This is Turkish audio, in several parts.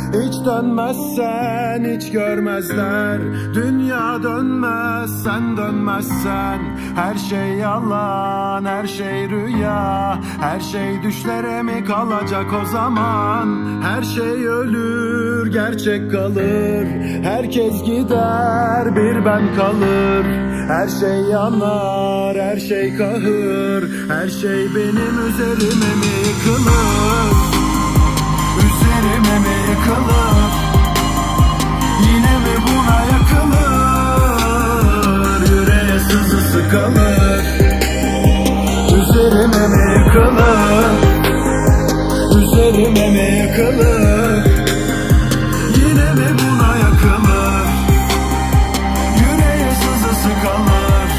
Hiç dönmezsen hiç görmezler. Dünya dönmez sen dönmezsen. Her şey yalan, her şey rüya. Her şey düşlere mi kalacak o zaman? Her şey ölür, gerçek kalır. Herkes gider, bir ben kalır. Her şey yanar, her şey kahır. Her şey benim üzerime mi yıkılır? Üzerime mi yıkılır? Yine mi buna yakılır? Yüreğe sızısı kalır. Üzerime mi yıkılır? Üzerime mi yıkılır? Yine mi buna yakılır? Yüreğe sızısı kalır.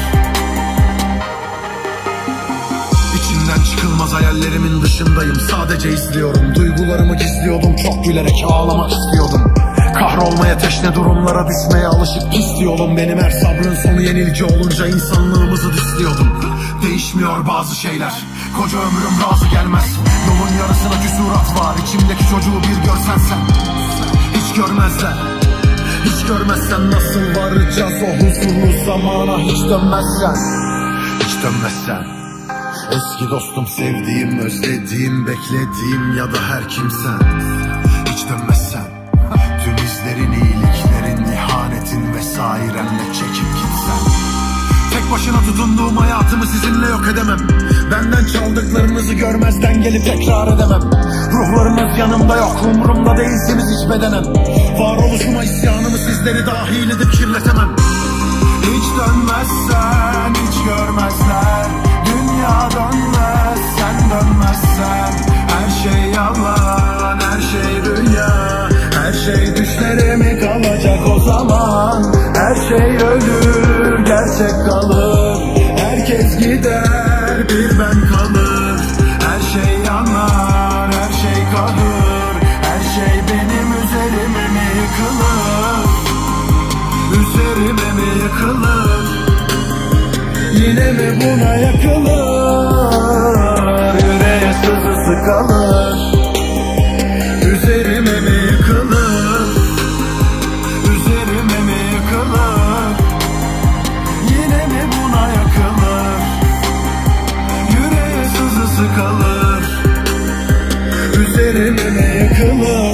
İçimden çıkılmaz hayallerimin dışındayım. Sadece izliyorum. Duygularımı gizliyordum. Çok gülerek ağlamak istiyordum. Kahrolmaya, teşne durumlara düşmeye alışık pis yolum benim. Her sabrın sonu yenilgi olunca insanlığımızı disliyordum. Değişmiyor bazı şeyler. Koca ömrüm razı gelmez. Yolun yarısına küsurat var. İçimdeki çocuğu bir görsen sen. Hiç görmezler. Hiç görmezsen nasıl varacağız o huzurlu zamana? Hiç dönmezsen. Hiç dönmezsen. Eski dostum, sevdiğim, özlediğim, beklediğim ya da her kimsen. Hiç dönmezsen. Tüm izlerin, iyiliklerin, ihanetin vesairenle çekip gitsen. Tek başına tutunduğum hayatımı sizinle yok edemem. Benden çaldıklarınızı görmezden gelip tekrar edemem. Ruhlarınız yanımda yok, umurumda değilsiniz hiç bedenem. Varoluşuma isyanımı sizleri dahil edip kirletemem. Hiç dönmezsen hiç görmezler. Dünya dönmez sen dönmezsen. Her şey yalan, her şey rüya. Her şey düşlere mi kalacak o zaman? Her şey ölür, gerçek kalır. Herkes gider, bir ben kalır. Her şey yanar, her şey kalır. Her şey benim üzerime mi yıkılır? Üzerime mi yıkılır? Yine mi buna yakılır? Yüreğe sızısı kalır. Üzerime mi yıkılır? Üzerime mi yıkılır? Yine mi buna yakılır? Yüreğe sızısı kalır. Üzerime mi yıkılır?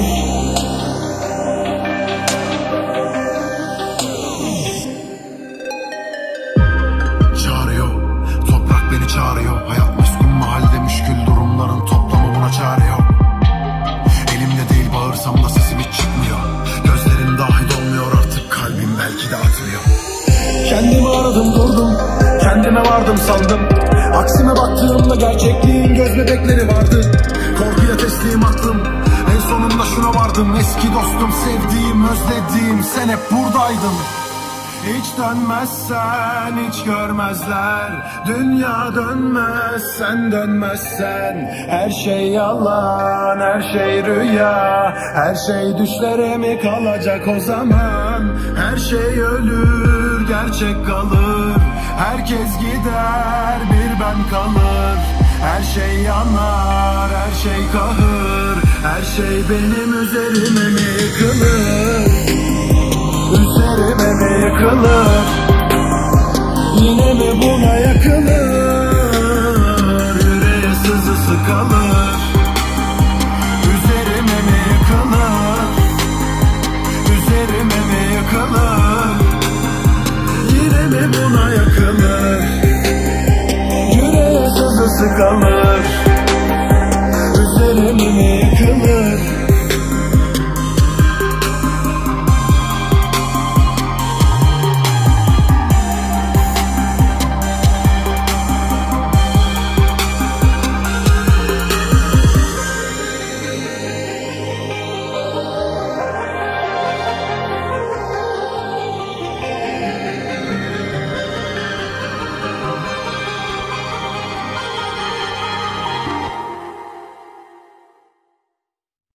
Çağırıyor, toprak beni çağırıyor. Hayat meskun mahalle müşkül durumların toplamı, buna çare yok. Elimde değil, bağırsam da sesim hiç çıkmıyor. Gözlerim dahi dolmuyor artık, kalbim belki de atmıyor. Kendimi aradım durdum, kendime vardım sandım. Aksime baktığımda gerçekliğin göz bebekleri vardı. Korkuya teslim aklım, en sonunda şuna vardım. Eski dostum, sevdiğim, özlediğim, sen hep buradaydın. Hiç dönmezsen hiç görmezler. Dünya dönmez sen dönmezsen. Her şey yalan, her şey rüya. Her şey düşlere mi kalacak o zaman? Her şey ölür, gerçek kalır. Herkes gider, bir ben kalır. Her şey yanar, her şey kahır. Her şey benim üzerime mi yıkılır? Üzerime mi yıkılır? Yine mi buna yakılır? Yüreğe sızısı kalır. Üzerime mi yıkılır? Üzerime mi yıkılır? Yine mi buna yakılır? Yüreğe sızısı kalır.